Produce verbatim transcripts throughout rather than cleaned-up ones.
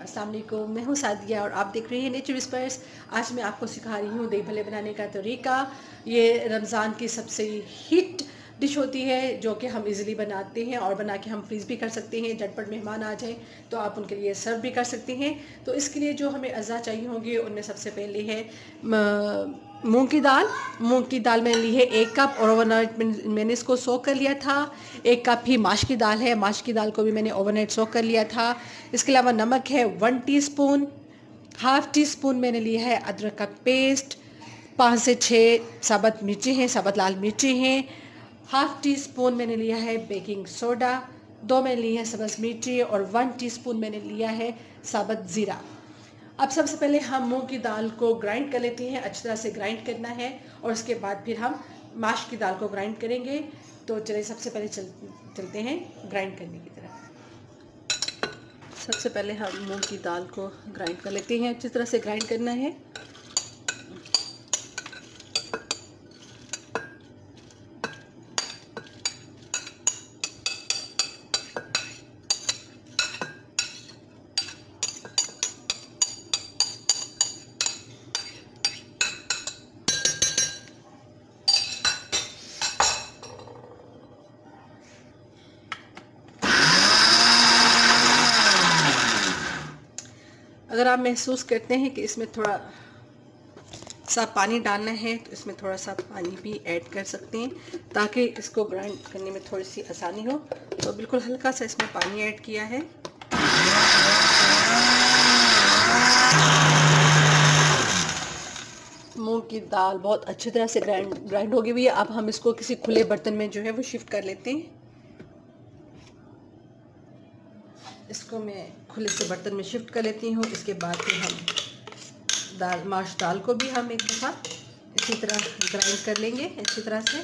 अस्सलाम वालेकुम, मैं हूँ सादिया और आप देख रहे हैं नेचर विस्पर्स। आज मैं आपको सिखा रही हूँ दही भल्ले बनाने का तरीका। ये रमज़ान की सबसे हिट डिश होती है जो कि हम इजीली बनाते हैं और बना के हम फ्रीज़ भी कर सकते हैं। झटपट मेहमान आ जाएं तो आप उनके लिए सर्व भी कर सकते हैं। तो इसके लिए जो हमें अज़ा चाहिए होंगे उनमें सबसे पहले है मूंग की दाल। मूंग की दाल मैंने ली है एक कप और ओवरनाइट मैंने इसको सोक कर लिया था। एक कप ही माश की दाल है, माश की दाल को भी मैंने ओवरनाइट सोक कर लिया था। इसके अलावा नमक है one teaspoon. Half teaspoon मैंने लिया है अदरक का पेस्ट। पाँच से छः साबुत मिर्ची हैं, साबुत लाल मिर्ची हैं। हाफ टी स्पून मैंने लिया है बेकिंग सोडा। दो मैंने ली है सब्ज़ मिर्ची और वन टीस्पून मैंने लिया है साबुत ज़ीरा। अब सबसे पहले हम मूंग की दाल को ग्राइंड कर लेते हैं। अच्छी तरह से ग्राइंड करना है और उसके बाद फिर हम माश की दाल को ग्राइंड करेंगे। तो चलिए सबसे पहले चल चलते हैं ग्राइंड करने की तरफ। सबसे पहले हम मूंग की दाल को ग्राइंड कर लेते हैं। अच्छी तरह से ग्राइंड करना है। अगर आप महसूस करते हैं कि इसमें थोड़ा सा पानी डालना है तो इसमें थोड़ा सा पानी भी ऐड कर सकते हैं ताकि इसको ग्राइंड करने में थोड़ी सी आसानी हो। तो बिल्कुल हल्का सा इसमें पानी ऐड किया है। मूंग की दाल बहुत अच्छी तरह से ग्राइंड ग्राइंड होगी हुई है। अब हम इसको किसी खुले बर्तन में जो है वो शिफ्ट कर लेते हैं। इसको मैं खुले से बर्तन में शिफ्ट कर लेती हूँ। इसके बाद फिर हम दाल माश दाल को भी हम एक दफ़ा इसी तरह ग्राइंड कर लेंगे अच्छी तरह से।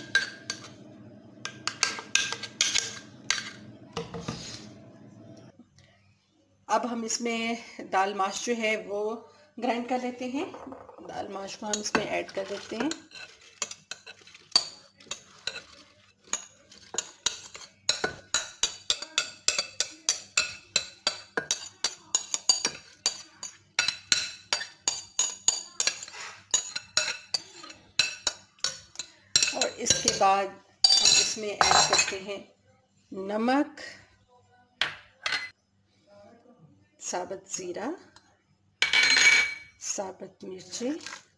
अब हम इसमें दाल माश जो है वो ग्राइंड कर लेते हैं। दाल माश को हम इसमें ऐड कर देते हैं। और इसके बाद हम इसमें ऐड करते हैं नमक, साबुत ज़ीरा, साबुत मिर्ची,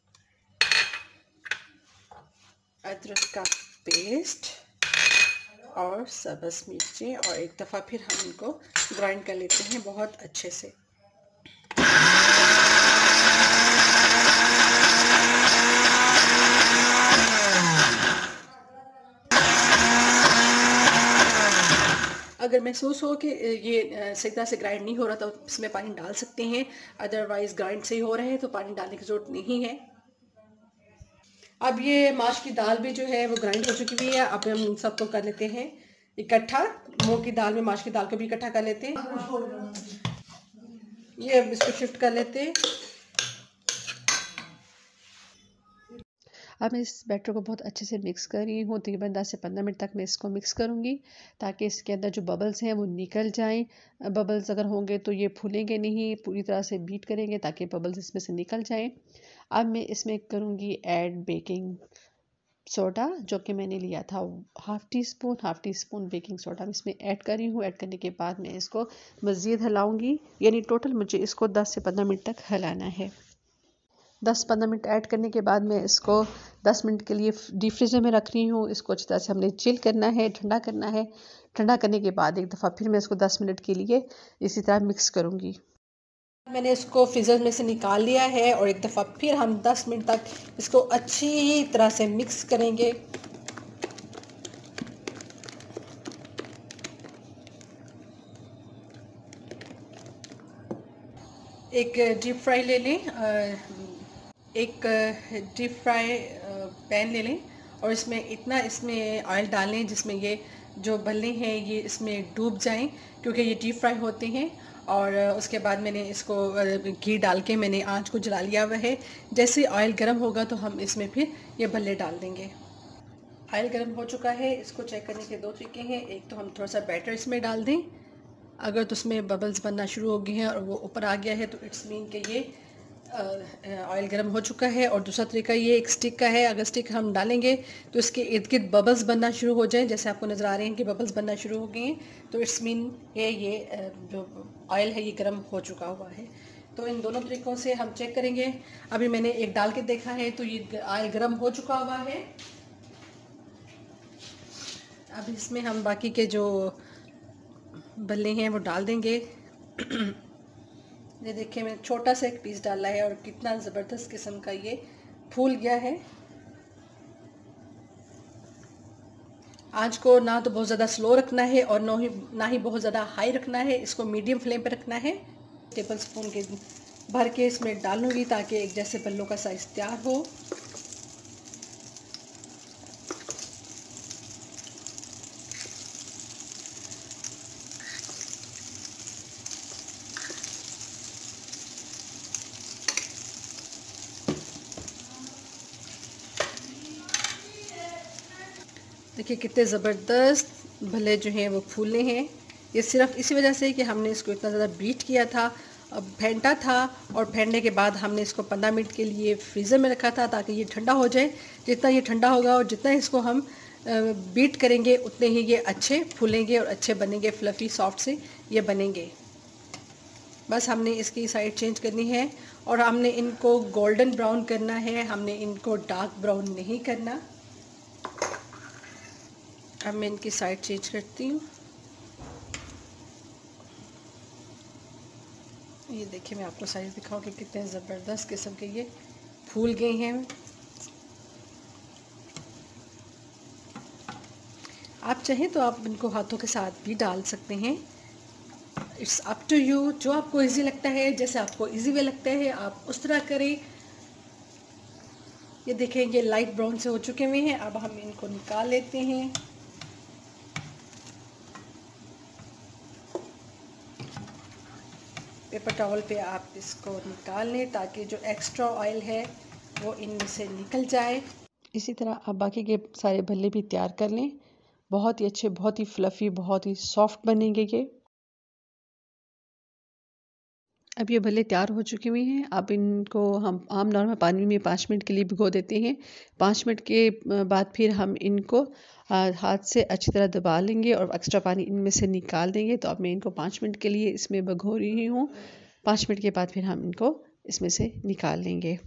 अदरक का पेस्ट और सब्ज़ मिर्ची और एक दफ़ा फिर हम इनको ग्राइंड कर लेते हैं बहुत अच्छे से। अगर महसूस हो कि ये सही तरह से ग्राइंड नहीं हो रहा तो इसमें पानी डाल सकते हैं। अदरवाइज़ ग्राइंड सही हो रहे हैं तो पानी डालने की ज़रूरत नहीं है। अब ये माश की दाल भी जो है वो ग्राइंड हो चुकी हुई है। अब हम सबको कर लेते हैं इकट्ठा। मूंग की दाल में माश की दाल को भी इकट्ठा कर लेते हैं। ये अब इसको शिफ्ट कर लेते हैं। अब मैं इस बैटर को बहुत अच्छे से मिक्स कर रही हूँ। तकरीबन दस से पंद्रह मिनट तक मैं इसको मिक्स करूँगी ताकि इसके अंदर जो बबल्स हैं वो निकल जाएं। बबल्स अगर होंगे तो ये फूलेंगे नहीं, पूरी तरह से बीट करेंगे ताकि बबल्स इसमें से निकल जाएं। अब मैं इसमें करूँगी ऐड बेकिंग सोडा जो कि मैंने लिया था half teaspoon half teaspoon baking soda मैं इसमें ऐड कर रही हूँ। ऐड करने के बाद मैं इसको मज़ीद हिलाऊंगी, यानी टोटल मुझे इसको दस से पंद्रह मिनट तक हिलाना है। दस पंद्रह मिनट ऐड करने के बाद मैं इसको दस मिनट के लिए डीप फ्रीज़र में रख रही हूँ। इसको अच्छी तरह से हमने चिल करना है, ठंडा करना है। ठंडा करने के बाद एक दफ़ा फिर मैं इसको दस मिनट के लिए इसी तरह मिक्स करूँगी। मैंने इसको फ्रीज़र में से निकाल लिया है और एक दफ़ा फिर हम दस मिनट तक इसको अच्छी तरह से मिक्स करेंगे। एक डीप फ्राई ले लें, एक डीप फ्राई पैन ले लें और इसमें इतना इसमें ऑयल डालें जिसमें ये जो भल्ले हैं ये इसमें डूब जाएं, क्योंकि ये डीप फ्राई होते हैं। और उसके बाद मैंने इसको घी डाल के मैंने आंच को जला लिया हुआ है। जैसे ऑयल गर्म होगा तो हम इसमें फिर ये भल्ले डाल देंगे। ऑयल गर्म हो चुका है। इसको चेक करने के दो तरीके हैं। एक तो हम थोड़ा सा बैटर इसमें डाल दें अगर तो उसमें बबल्स बनना शुरू हो गए हैं और वो ऊपर आ गया है तो इट्स मीन कि ये ऑयल गर्म हो चुका है। और दूसरा तरीका ये एक स्टिक का है, अगर स्टिक हम डालेंगे तो इसके इर्द गिर्द बबल्स बनना शुरू हो जाएं, जैसे आपको नज़र आ रहे हैं कि बबल्स बनना शुरू हो गए हैं, तो इट्स मीन ये ये जो ऑयल है ये गर्म हो चुका हुआ है। तो इन दोनों तरीक़ों से हम चेक करेंगे। अभी मैंने एक डाल के देखा है तो ये ऑयल गर्म हो चुका हुआ है। अब इसमें हम बाकी के जो बल्ले हैं वो डाल देंगे। ये देखिए मैंने छोटा सा एक पीस डाला है और कितना ज़बरदस्त किस्म का ये फूल गया है। आंच को ना तो बहुत ज़्यादा स्लो रखना है और ना ही ना ही बहुत ज़्यादा हाई रखना है, इसको मीडियम फ्लेम पे रखना है। टेबल स्पून के भर के इसमें डालूंगी ताकि एक जैसे बल्लों का साइज़ तैयार हो। देखिए कितने ज़बरदस्त भले जो हैं वो फूले हैं। ये सिर्फ इसी वजह से कि हमने इसको इतना ज़्यादा बीट किया था, अब फेंटा था, और फेंटने के बाद हमने इसको पंद्रह मिनट के लिए फ्रीज़र में रखा था ताकि ये ठंडा हो जाए। जितना ये ठंडा होगा और जितना इसको हम बीट करेंगे उतने ही ये अच्छे फूलेंगे और अच्छे बनेंगे, फ्लफ़ी सॉफ्ट से ये बनेंगे। बस हमने इसकी साइड चेंज करनी है और हमने इनको गोल्डन ब्राउन करना है, हमने इनको डार्क ब्राउन नहीं करना। अब मैं इनकी साइड चेंज करती हूँ। ये देखिए मैं आपको साइज दिखाऊँ कि कितने ज़बरदस्त किस्म के ये फूल गए हैं। आप चाहें तो आप इनको हाथों के साथ भी डाल सकते हैं, इट्स अप टू यू। जो आपको इजी लगता है, जैसे आपको इजी वे लगता है आप उस तरह करें। ये देखें ये लाइट ब्राउन से हो चुके हुए हैं। अब हम इनको निकाल लेते हैं। पेपर टॉवल पे आप इसको निकाल लें ताकि जो एक्स्ट्रा ऑयल है वो इनमें से निकल जाए। इसी तरह आप बाकी के सारे भल्ले भी तैयार कर लें। बहुत ही अच्छे, बहुत ही फ्लफ़ी, बहुत ही सॉफ्ट बनेंगे ये। अब ये भल्ले तैयार हो चुके हुए हैं। अब इनको हम आम नॉर्मल पानी में पाँच मिनट के लिए भिगो देते हैं। पाँच मिनट के बाद फिर हम इनको हाथ से अच्छी तरह दबा लेंगे और एक्स्ट्रा पानी इनमें से निकाल देंगे। तो अब मैं इनको पाँच मिनट के लिए इसमें भिगो रही हूँ। पाँच मिनट के बाद फिर हम इनको इसमें से निकाल लेंगे।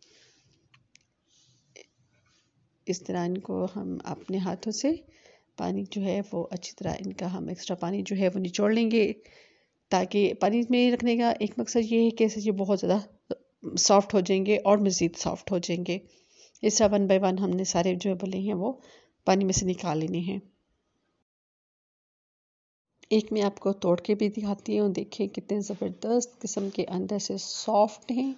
इस तरह इनको हम अपने हाथों से पानी जो है वो अच्छी तरह इनका हम एक्स्ट्रा पानी जो है वो निचोड़ लेंगे, ताकि पानी में रखने का एक मकसद ये है कि इससे ये बहुत ज़्यादा सॉफ्ट हो जाएंगे और मज़ीद सॉफ्ट हो जाएंगे। इस तरह वन बाय वन हमने सारे जो भले हैं वो पानी में से निकाल लेने हैं। एक मैं आपको तोड़ के भी दिखाती हूँ। देखिए कितने ज़बरदस्त किस्म के अंदर से सॉफ्ट हैं।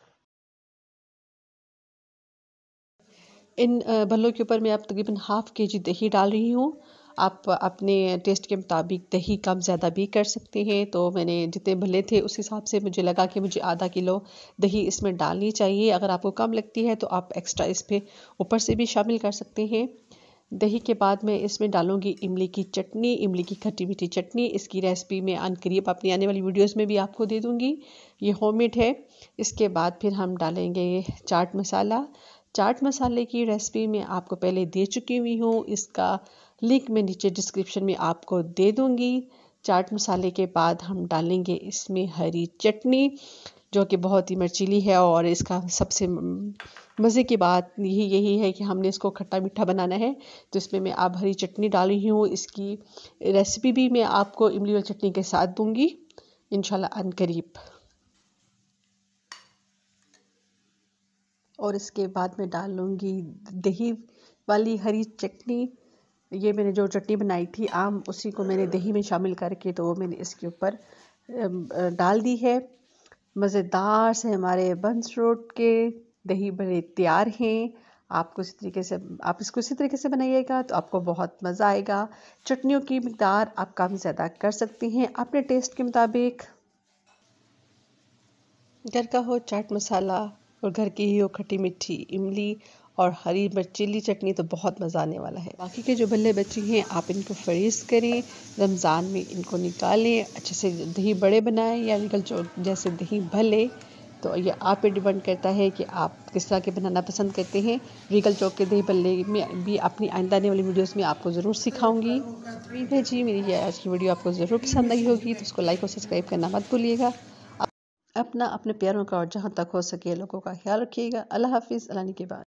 इन भल्लों के ऊपर मैं अब तकरीबन हाफ़ के जी दही डाल रही हूँ। आप अपने टेस्ट के मुताबिक दही कम ज़्यादा भी कर सकते हैं। तो मैंने जितने भल्ले थे उस हिसाब से मुझे लगा कि मुझे आधा किलो दही इसमें डालनी चाहिए। अगर आपको कम लगती है तो आप एक्स्ट्रा इस पर ऊपर से भी शामिल कर सकते हैं। दही के बाद मैं इसमें डालूंगी इमली की चटनी, इमली की खट्टी मीठी चटनी। इसकी रेसिपी मैं अन करीब अपनी आने वाली वीडियोस में भी आपको दे दूंगी, ये होममेड है। इसके बाद फिर हम डालेंगे चाट मसाला। चाट मसाले की रेसिपी मैं आपको पहले दे चुकी हुई हूँ, इसका लिंक मैं नीचे डिस्क्रिप्शन में आपको दे दूँगी। चाट मसाले के बाद हम डालेंगे इसमें हरी चटनी, जो कि बहुत ही मर्चीली है। और इसका सबसे मज़े की बात यही यही है कि हमने इसको खट्टा मीठा बनाना है, तो इसमें मैं अब हरी चटनी डाल रही हूँ। इसकी रेसिपी भी मैं आपको इमली वाली चटनी के साथ दूँगी इंशाल्लाह अन करीब। और इसके बाद मैं डाल लूँगी दही वाली हरी चटनी। ये मैंने जो चटनी बनाई थी आम, उसी को मैंने दही में शामिल करके तो मैंने इसके ऊपर डाल दी है। मज़ेदार से हमारे बंस फ्रूट के दही बड़े तैयार हैं। आपको इसी तरीके से आप इसको इसी तरीके से बनाइएगा तो आपको बहुत मज़ा आएगा। चटनियों की मिक़दार आप कम ज़्यादा कर सकते हैं अपने टेस्ट के मुताबिक। घर का हो चाट मसाला और घर की ही हो खट्टी मीठी इमली और हरी मिर्च चिल्ली चटनी तो बहुत मज़ा आने वाला है। बाकी के जो भल्ले बचे हैं आप इनको फ्रीज़ करें, रमज़ान में इनको निकालें, अच्छे से दही बड़े बनाएं या रिगल चौक जैसे दही भल्ले। तो ये आप पे डिपेंड करता है कि आप किस तरह के बनाना पसंद करते हैं। रिगल चौक के दही भल्ले में भी अपनी आइंदा आने वाली वीडियोस में आपको ज़रूर सिखाऊंगी। उम्मीद है जी मेरी ये आज की वीडियो आपको ज़रूर पसंद आई होगी, तो उसको लाइक और सब्सक्राइब करना मत भूलिएगा। अपना अपने प्यारों का और जहाँ तक हो सके लोगों का ख्याल रखिएगा। अल्लाह हाफिज़। अल्लाह के बाद।